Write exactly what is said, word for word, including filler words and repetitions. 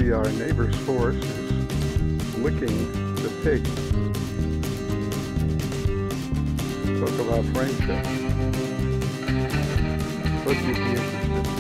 see our neighbor's horse is licking the pig. Talk about friendship. Thought you'd be interested.